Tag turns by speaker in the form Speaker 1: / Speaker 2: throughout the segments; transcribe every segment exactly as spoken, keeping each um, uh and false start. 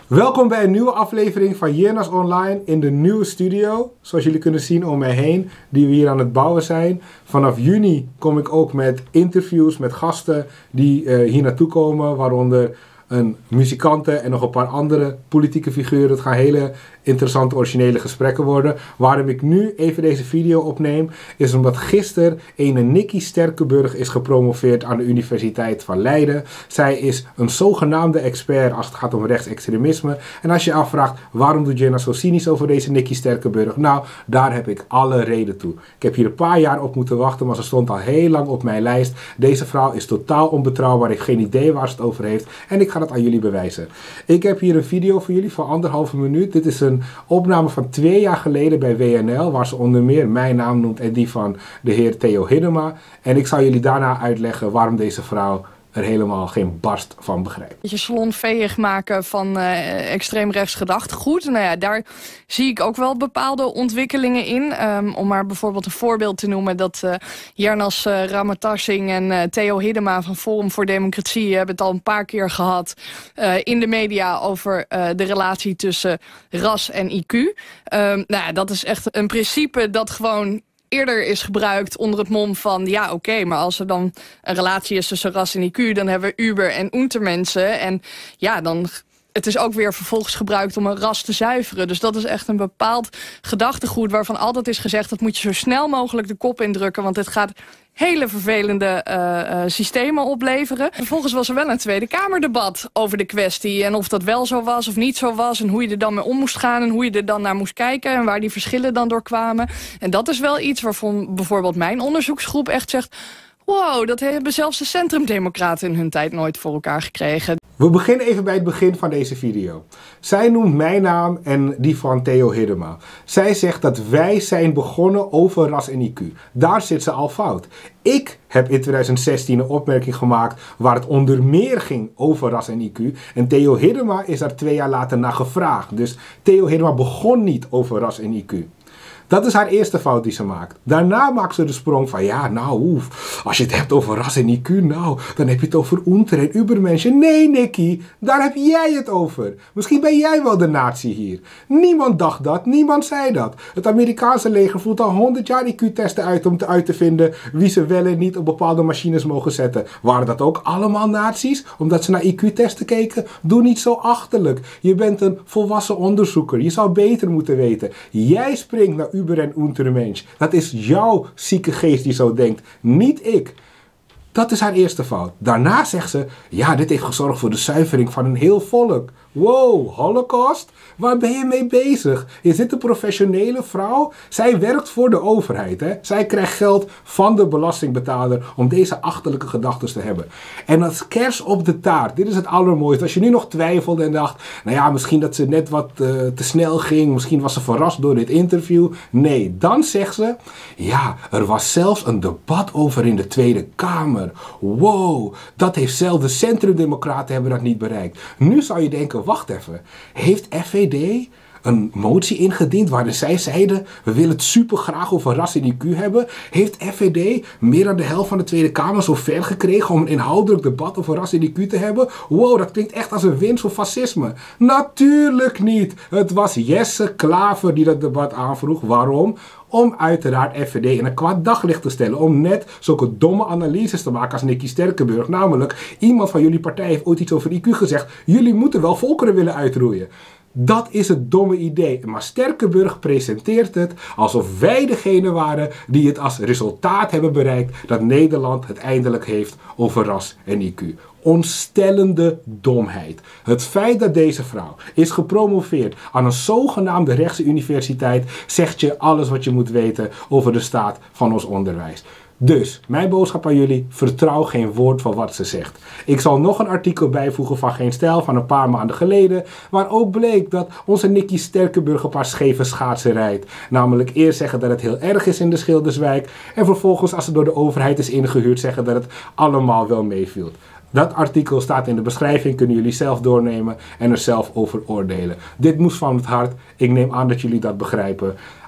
Speaker 1: Welkom bij een nieuwe aflevering van Jennas Online in de nieuwe studio. Zoals jullie kunnen zien om mij heen, die we hier aan het bouwen zijn. Vanaf juni kom ik ook met interviews met gasten die uh, hier naartoe komen, waaronder een muzikante en nog een paar andere politieke figuren. Het gaan hele interessante, originele gesprekken worden. Waarom ik nu even deze video opneem, is omdat gisteren een Nikki Sterkenburg is gepromoveerd aan de Universiteit van Leiden. Zij is een zogenaamde expert als het gaat om rechtsextremisme. En als je je afvraagt, waarom doet Jenna zo cynisch over deze Nikki Sterkenburg? Nou, daar heb ik alle reden toe. Ik heb hier een paar jaar op moeten wachten, maar ze stond al heel lang op mijn lijst. Deze vrouw is totaal onbetrouwbaar. Ik heb geen idee waar ze het over heeft. En ik ga dat aan jullie bewijzen. Ik heb hier een video voor jullie van anderhalve minuut. Dit is een opname van twee jaar geleden bij W N L, waar ze onder meer mijn naam noemt en die van de heer Theo Hiddema. En ik zal jullie daarna uitleggen waarom deze vrouw er helemaal geen barst van begrijpt.
Speaker 2: Je salonveeg maken van uh, extreemrechts gedachtegoed. Nou ja, daar zie ik ook wel bepaalde ontwikkelingen in. Um, om maar bijvoorbeeld een voorbeeld te noemen, dat uh, Jernas uh, Ramatarsing en uh, Theo Hiddema van Forum voor Democratie hebben het al een paar keer gehad uh, in de media over uh, de relatie tussen ras en I Q. Um, nou ja, dat is echt een principe dat gewoon eerder is gebruikt onder het mom van ja, oké, okay, maar als er dan een relatie is tussen ras en I Q, dan hebben we Uber en Untermenschen. En ja, dan het is ook weer vervolgens gebruikt om een ras te zuiveren. Dus dat is echt een bepaald gedachtegoed waarvan altijd is gezegd, dat moet je zo snel mogelijk de kop indrukken, want dit gaat hele vervelende uh, uh, systemen opleveren. Vervolgens was er wel een Tweede Kamerdebat over de kwestie. En of dat wel zo was of niet zo was. En hoe je er dan mee om moest gaan. En hoe je er dan naar moest kijken. En waar die verschillen dan door kwamen. En dat is wel iets waarvan bijvoorbeeld mijn onderzoeksgroep echt zegt, wow, dat hebben zelfs de centrumdemocraten in hun tijd nooit voor elkaar gekregen.
Speaker 1: We beginnen even bij het begin van deze video. Zij noemt mijn naam en die van Theo Hiddema. Zij zegt dat wij zijn begonnen over ras en I Q. Daar zit ze al fout. Ik heb in twintig zestien een opmerking gemaakt waar het onder meer ging over ras en I Q. En Theo Hiddema is daar twee jaar later naar gevraagd. Dus Theo Hiddema begon niet over ras en I Q. Dat is haar eerste fout die ze maakt. Daarna maakt ze de sprong van, ja, nou, oef, als je het hebt over ras en I Q, nou, dan heb je het over Unter en Übermenschen. Nee, Nikki, daar heb jij het over. Misschien ben jij wel de nazi hier. Niemand dacht dat, niemand zei dat. Het Amerikaanse leger voert al honderd jaar I Q-testen uit om te uit te vinden wie ze wel en niet op bepaalde machines mogen zetten. Waren dat ook allemaal nazi's? Omdat ze naar I Q-testen keken? Doe niet zo achterlijk. Je bent een volwassen onderzoeker. Je zou beter moeten weten. Jij springt naar Uber en Untermensch. Dat is jouw zieke geest die zo denkt, niet ik. Dat is haar eerste fout. Daarna zegt ze, ja, dit heeft gezorgd voor de zuivering van een heel volk. Wow, Holocaust? Waar ben je mee bezig? Is dit een professionele vrouw? Zij werkt voor de overheid. Hè? Zij krijgt geld van de belastingbetaler om deze achterlijke gedachten te hebben. En als kers op de taart, dit is het allermooiste. Als je nu nog twijfelde en dacht, nou ja, misschien dat ze net wat uh, te snel ging. Misschien was ze verrast door dit interview. Nee, dan zegt ze, ja, er was zelfs een debat over in de Tweede Kamer. Wow, dat heeft zelfs de centrumdemocraten hebben dat niet bereikt. Nu zou je denken, wacht even, heeft F V D een motie ingediend waarin zij zeiden, we willen het super graag over ras en I Q hebben? Heeft F V D meer dan de helft van de Tweede Kamer zo ver gekregen om een inhoudelijk debat over ras en I Q te hebben? Wow, dat klinkt echt als een winst voor fascisme. Natuurlijk niet. Het was Jesse Klaver die dat debat aanvroeg. Waarom? Om uiteraard F V D in een kwaad daglicht te stellen. Om net zulke domme analyses te maken als Nikki Sterkenburg. Namelijk, iemand van jullie partij heeft ooit iets over I Q gezegd. Jullie moeten wel volkeren willen uitroeien. Dat is het domme idee. Maar Sterkenburg presenteert het alsof wij degene waren die het als resultaat hebben bereikt dat Nederland het eindelijk heeft over ras en I Q. Ontstellende domheid. Het feit dat deze vrouw is gepromoveerd aan een zogenaamde rechtse universiteit zegt je alles wat je moet weten over de staat van ons onderwijs. Dus, mijn boodschap aan jullie, vertrouw geen woord van wat ze zegt. Ik zal nog een artikel bijvoegen van Geen Stijl van een paar maanden geleden, waar ook bleek dat onze Nikki Sterkenburg een paar scheve schaatsen rijdt. Namelijk eerst zeggen dat het heel erg is in de Schilderswijk en vervolgens als het door de overheid is ingehuurd zeggen dat het allemaal wel meeviel. Dat artikel staat in de beschrijving, kunnen jullie zelf doornemen en er zelf over oordelen. Dit moest van het hart, ik neem aan dat jullie dat begrijpen.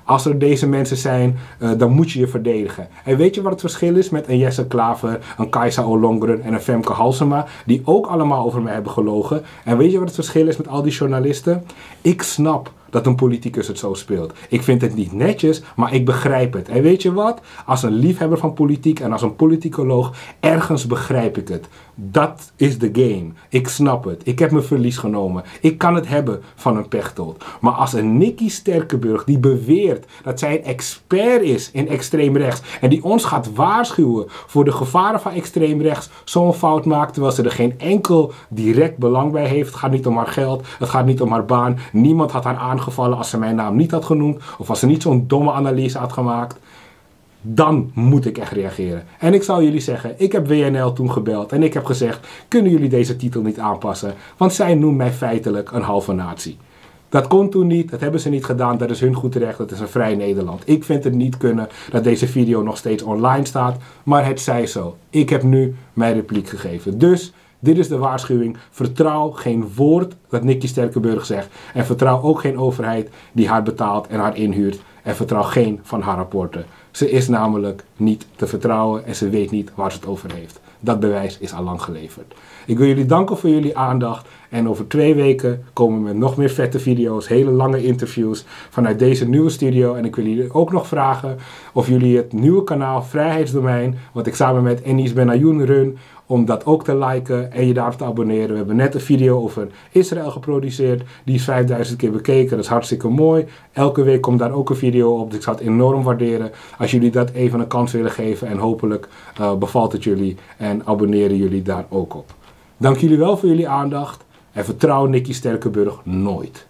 Speaker 1: Als er deze mensen zijn, uh, dan moet je je verdedigen. En weet je wat het verschil is met een Jesse Klaver, een Kajsa Ollongren en een Femke Halsema, die ook allemaal over mij hebben gelogen? En weet je wat het verschil is met al die journalisten? Ik snap dat een politicus het zo speelt. Ik vind het niet netjes, maar ik begrijp het. En weet je wat? Als een liefhebber van politiek en als een politicoloog, ergens begrijp ik het. Dat is de game. Ik snap het. Ik heb mijn verlies genomen. Ik kan het hebben van een Pechtold. Maar als een Nikki Sterkenburg die beweert dat zij een expert is in extreem rechts en die ons gaat waarschuwen voor de gevaren van extreem rechts, zo'n fout maakt terwijl ze er geen enkel direct belang bij heeft. Het gaat niet om haar geld. Het gaat niet om haar baan. Niemand had haar aangevallen als ze mijn naam niet had genoemd of als ze niet zo'n domme analyse had gemaakt. Dan moet ik echt reageren. En ik zal jullie zeggen, ik heb W N L toen gebeld en ik heb gezegd, kunnen jullie deze titel niet aanpassen? Want zij noemt mij feitelijk een halve natie. Dat kon toen niet, dat hebben ze niet gedaan, dat is hun goed recht, dat is een vrij Nederland. Ik vind het niet kunnen dat deze video nog steeds online staat, maar het zij zo. Ik heb nu mijn repliek gegeven. Dus, dit is de waarschuwing, vertrouw geen woord dat Nikki Sterkenburg zegt en vertrouw ook geen overheid die haar betaalt en haar inhuurt en vertrouw geen van haar rapporten. Ze is namelijk niet te vertrouwen en ze weet niet waar ze het over heeft. Dat bewijs is al lang geleverd. Ik wil jullie danken voor jullie aandacht. En over twee weken komen we met nog meer vette video's, hele lange interviews vanuit deze nieuwe studio. En ik wil jullie ook nog vragen of jullie het nieuwe kanaal Vrijheidsdomein, wat ik samen met Enis Benayoun run, om dat ook te liken en je daarop te abonneren. We hebben net een video over Israël geproduceerd. Die is vijfduizend keer bekeken. Dat is hartstikke mooi. Elke week komt daar ook een video op. Dus ik zou het enorm waarderen als jullie dat even een kans willen geven. En hopelijk uh, bevalt het jullie en abonneren jullie daar ook op. Dank jullie wel voor jullie aandacht. En vertrouw Nikki Sterkenburg nooit.